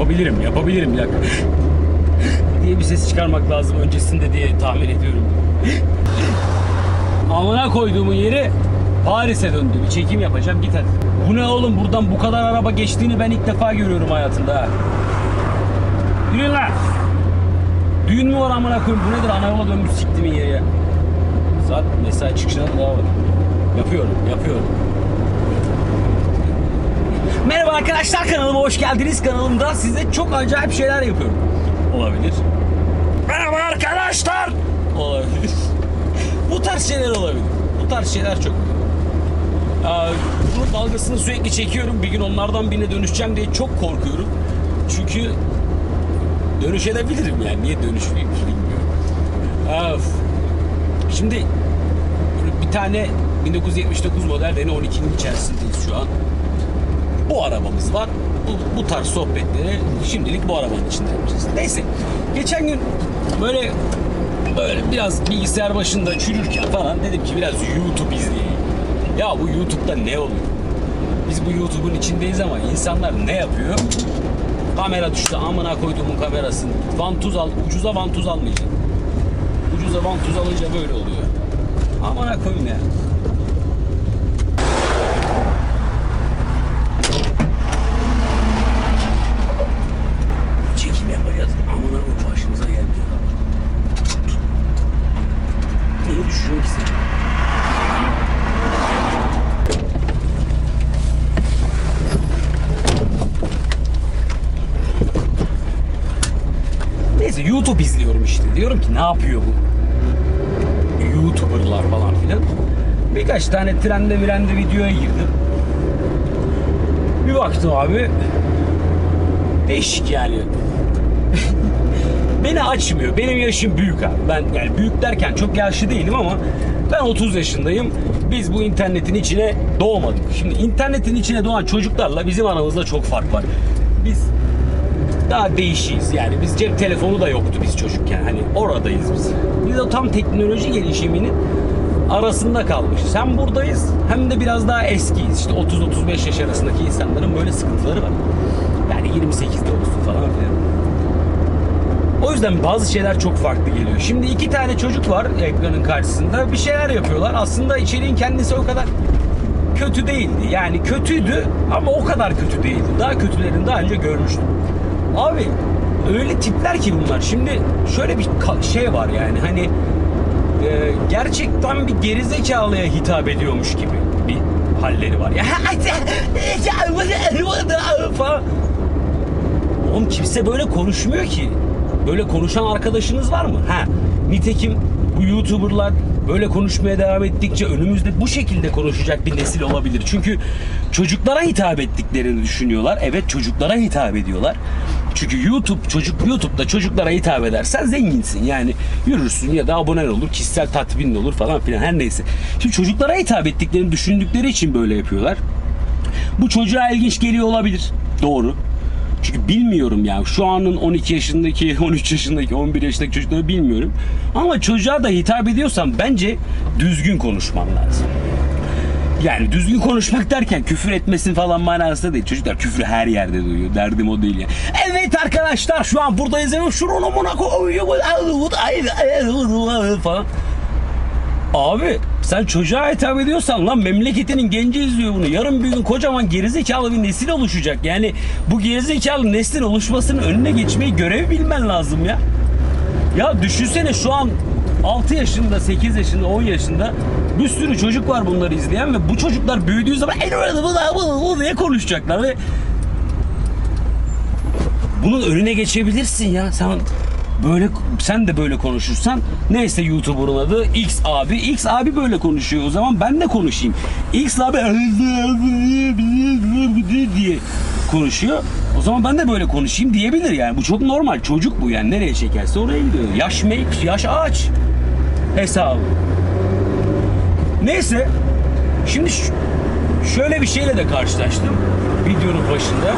Yapabilirim bir dakika. diye bir ses çıkarmak lazım öncesinde diye tahmin ediyorum. Amına koyduğumun yeri Paris'e döndü. Bir çekim yapacağım, git hadi. Bu ne oğlum, buradan bu kadar araba geçtiğini ben ilk defa görüyorum hayatımda. Yürüyün lan. Düğün mü var amına koyayım, bu nedir, ana yola dönmüş siktimin yeri ya. Saat mesai çıkışına daha var. Yapıyorum. Merhaba arkadaşlar, kanalıma hoş geldiniz. Kanalımda size çok acayip şeyler yapıyorum. Olabilir. Merhaba arkadaşlar. Olabilir. Bu tarz şeyler olabilir. Bu tarz şeyler çok. Bunun dalgasını sürekli çekiyorum. Bir gün onlardan birine dönüşeceğim diye çok korkuyorum. Çünkü dönüşebilirim yani. Niye dönüşmeyeyim bilmiyorum. Şimdi bir tane 1979 model Renault 12'nin içerisindeyiz şu an. Bu arabamız var. Bu tarz sohbetleri şimdilik bu arabanın içinde yapacağız. Neyse. Geçen gün böyle biraz bilgisayar başında çürürken falan dedim ki biraz YouTube izleyeyim. Ya bu YouTube'da ne oluyor? Biz bu YouTube'un içindeyiz ama insanlar ne yapıyor? Kamera düştü, amına koyduğumun kamerasını. Vantuz al, ucuza vantuz almayacak. Ucuza vantuz alınca böyle oluyor. Amına koyayım ya. Çekim yapacağız. Amına koyayım, başımıza geldi. Niye düşüyor ki sen? Neyse, YouTube izliyorum işte. Diyorum ki ne yapıyor bu YouTuber'lar falan filan. Birkaç tane trende videoya girdim. Bir baktım abi. Değişik yani. Beni açmıyor. Benim yaşım büyük abi. Ben yani büyük derken çok yaşlı değilim ama ben 30 yaşındayım. Biz bu internetin içine doğmadık. Şimdi internetin içine doğan çocuklarla bizim aramızda çok fark var. Biz daha değişiyiz yani. Biz cep telefonu da yoktu biz çocukken. Hani oradayız biz. Biz o tam teknoloji gelişiminin arasında kalmışız. Hem buradayız hem de biraz daha eskiyiz. İşte 30-35 yaş arasındaki insanların böyle sıkıntıları var. Yani 28'de olsun falan filan. O yüzden bazı şeyler çok farklı geliyor. Şimdi iki tane çocuk var ekranın karşısında. Bir şeyler yapıyorlar. Aslında içeriğin kendisi o kadar kötü değildi. Yani kötüydü ama o kadar kötü değildi. Daha kötülerini daha önce görmüştüm. Abi öyle tipler ki bunlar. Şimdi şöyle bir şey var yani hani gerçekten bir gerizekalıya hitap ediyormuş gibi bir halleri var. Ya falan. Oğlum kimse böyle konuşmuyor ki. Böyle konuşan arkadaşınız var mı? Nitekim bu YouTuber'lar böyle konuşmaya devam ettikçe önümüzde bu şekilde konuşacak bir nesil olabilir. Çünkü çocuklara hitap ettiklerini düşünüyorlar. Evet, çocuklara hitap ediyorlar. Çünkü YouTube'da çocuklara hitap edersen zenginsin. Yani yürürsün ya da abonen olur, kişisel tatmin olur falan filan, her neyse. Şimdi çocuklara hitap ettiklerini düşündükleri için böyle yapıyorlar. Bu çocuğa ilginç geliyor olabilir. Doğru. Çünkü bilmiyorum yani şu anın 12 yaşındaki, 13 yaşındaki, 11 yaşındaki çocukları bilmiyorum. Ama çocuğa da hitap ediyorsan bence düzgün konuşman lazım. Yani düzgün konuşmak derken küfür etmesin falan manasında değil. Çocuklar küfrü her yerde duyuyor. Derdim o değil yani. Evet arkadaşlar, şu an buradayız. Şunu falan. Abi sen çocuğa hitap ediyorsan lan memleketinin genci izliyor bunu. Yarın bir gün kocaman gerizekalı bir nesil oluşacak. Yani bu gerizekalı neslin oluşmasının önüne geçmeyi, görev bilmen lazım ya. Ya düşünsene, şu an 6 yaşında, 8 yaşında, 10 yaşında bir sürü çocuk var bunları izleyen ve bu çocuklar büyüdüğü zaman diye konuşacaklar ve bunun önüne geçebilirsin ya. Sen de böyle konuşursan, neyse YouTuber'ın adı X abi böyle konuşuyor, o zaman ben de konuşayım. X abi diye konuşuyor, o zaman ben de böyle konuşayım diyebilir yani. Bu çok normal, çocuk bu yani, nereye çekerse oraya gidiyor. Yaş ağaç hesabı. Neyse, şimdi şöyle bir şeyle de karşılaştım videonun başında.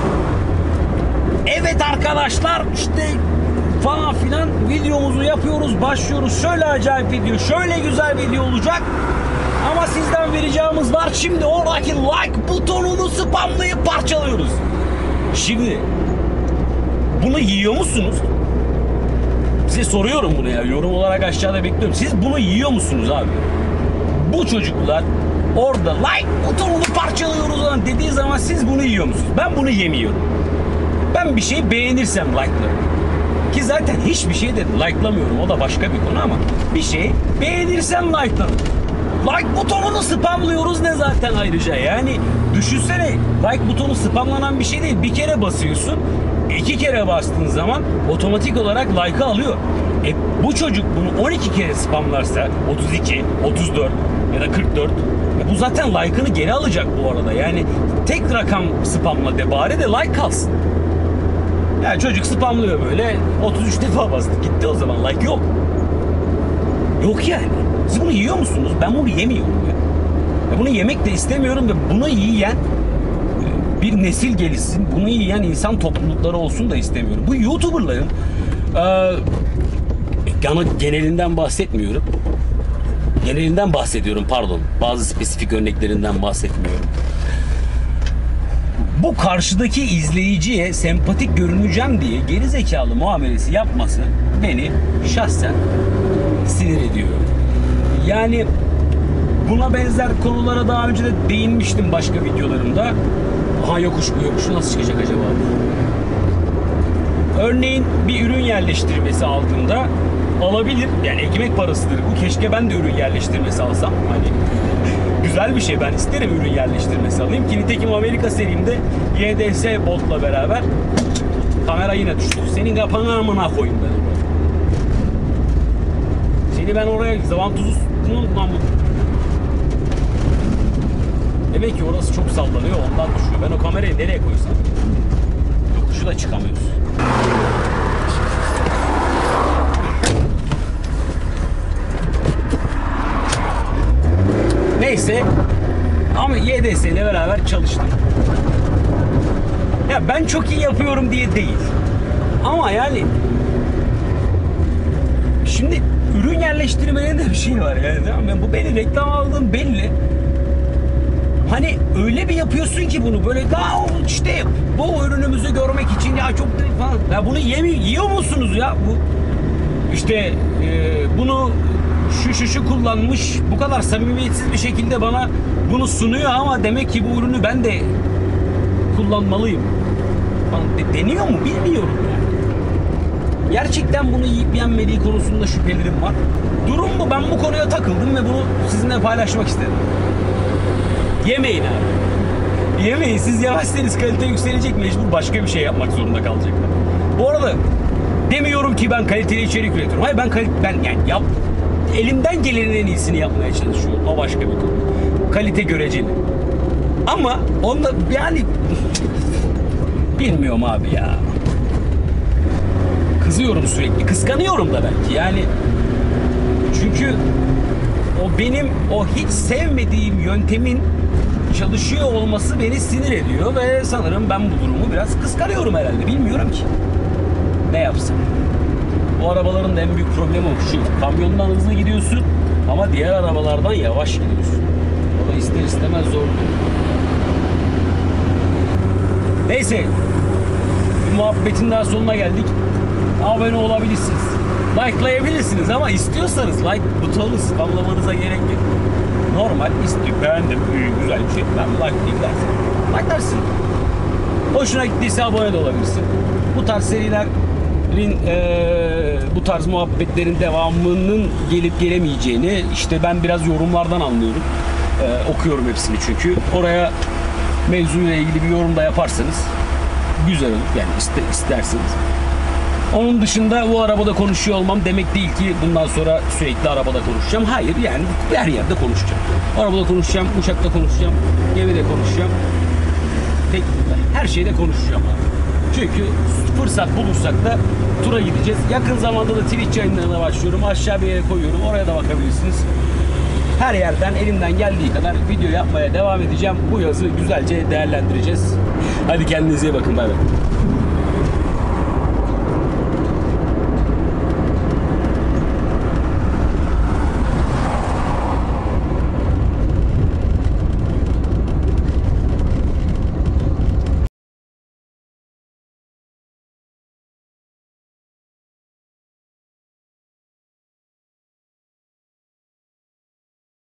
Evet arkadaşlar, işte falan filan videomuzu yapıyoruz, başlıyoruz. Şöyle acayip video, şöyle güzel video olacak. Ama sizden bir ricamız var. Şimdi oradaki like butonunu spamlayıp parçalıyoruz. Şimdi bunu yiyor musunuz? Size soruyorum bunu ya. Yorum olarak aşağıda bekliyorum. Siz bunu yiyor musunuz abi? Bu çocuklar orada like butonunu parçalıyoruz lan dediği zaman siz bunu yiyor musunuz? Ben bunu yemiyorum. Ben bir şeyi beğenirsem like'larım. Ki zaten hiçbir şey de like'lamıyorum. O da başka bir konu ama bir şey beğenirsem like'larım. Like butonunu spamlıyoruz ne zaten ayrıca. Yani düşünsene, like butonu spamlanan bir şey değil. Bir kere basıyorsun. 2 kere bastığın zaman otomatik olarak like'ı alıyor. Bu çocuk bunu 12 kere spamlarsa 32, 34 ya da 44 bu zaten like'ını geri alacak bu arada. Yani tek rakam spamla de bari de like kalsın. Yani çocuk spamlıyor böyle 33 defa bastı. Gitti o zaman like yok. Yok yani. Siz bunu yiyor musunuz? Ben bunu yemiyorum ya. Bunu yemek de istemiyorum ve bunu yiyen bir nesil gelişsin. Bunu yiyen insan toplulukları olsun da istemiyorum. Bu YouTuber'ların genelinden bahsetmiyorum. Genelinden bahsediyorum pardon. Bazı spesifik örneklerinden bahsetmiyorum. Bu karşıdaki izleyiciye sempatik görüneceğim diye geri zekalı muamelesi yapması beni şahsen sinir ediyor. Yani buna benzer konulara daha önce de değinmiştim başka videolarımda. Aha yokuş bu, yokuşu nasıl çıkacak acaba? Örneğin bir ürün yerleştirmesi aldığında alabilir. Yani ekmek parasıdır bu. Keşke ben de ürün yerleştirmesi alsam. Hani güzel bir şey. Ben isterim ürün yerleştirmesi alayım. Ki nitekim Amerika serimde YDS Bolt'la beraber kamera yine düştü. Senin kafanı amına koyayım ben oraya. Seni ben oraya zaman tuzu lan bu. Demek ki orası çok sallanıyor ondan düşüyor. Ben o kamerayı nereye koysam yokuşu da çıkamıyoruz. Neyse ama YDS ile beraber çalıştım. Ya ben çok iyi yapıyorum diye değil. Ama yani şimdi ürün yerleştirmenin de bir şey var yani. Tamam, bu beni reklam aldığım belli. Hani öyle bir yapıyorsun ki bunu böyle daha işte bu ürünümüzü görmek için ya çok falan. Ya bunu yiyor musunuz ya? Bu işte bunu şu kullanmış, bu kadar samimiyetsiz bir şekilde bana bunu sunuyor ama demek ki bu ürünü ben de kullanmalıyım. Deniyor mu bilmiyorum yani. Gerçekten bunu yiyip yenmediği konusunda şüphelerim var. Durum bu. Ben bu konuya takıldım ve bunu sizinle paylaşmak istedim. Yemeyin abi. Yemeyin. Siz yemezseniz kalite yükselecek, mecbur başka bir şey yapmak zorunda kalacaklar. Bu arada demiyorum ki ben kaliteli içerik üretiyorum. Hayır ben yani elimden gelenin en iyisini yapmaya çalışıyorum. O başka bir konu. Kalite göreceli. Ama onda yani bilmiyorum abi ya. Kızıyorum sürekli. Kıskanıyorum da belki. Yani çünkü o benim o hiç sevmediğim yöntemin çalışıyor olması beni sinir ediyor ve sanırım ben bu durumu biraz kıskanıyorum herhalde. Bilmiyorum ki. Ne yapsam? Bu arabaların da en büyük problemi o. Şu kamyondan hızlı gidiyorsun ama diğer arabalardan yavaş gidiyorsun. O da ister istemez zor. Neyse. Bir muhabbetin daha sonuna geldik. Abone olabilirsiniz. Like'layabilirsiniz ama istiyorsanız like butonu spamlamanıza gerek yok. Normal istiyor. Beğendim. Güzel bir şey. Ben like'layayım dersin. Like'larsın. Hoşuna gittiyse abone de olabilirsin. Bu tarz serilerin bu tarz muhabbetlerin devamının gelip gelemeyeceğini işte ben biraz yorumlardan anlıyorum. Okuyorum hepsini çünkü. Oraya mevzuyla ilgili bir yorum da yaparsanız güzel olur. Yani isterseniz. Onun dışında bu arabada konuşuyor olmam demek değil ki bundan sonra sürekli arabada konuşacağım. Hayır yani her yerde konuşacağım. Arabada konuşacağım, uçakta konuşacağım, gemide konuşacağım. Her şeyde konuşacağım abi. Çünkü fırsat bulursak da tura gideceğiz. Yakın zamanda da Twitch yayınlarına başlıyorum. Aşağı bir yere koyuyorum. Oraya da bakabilirsiniz. Her yerden elimden geldiği kadar video yapmaya devam edeceğim. Bu yazı güzelce değerlendireceğiz. Hadi kendinize iyi bakın. Bay bay.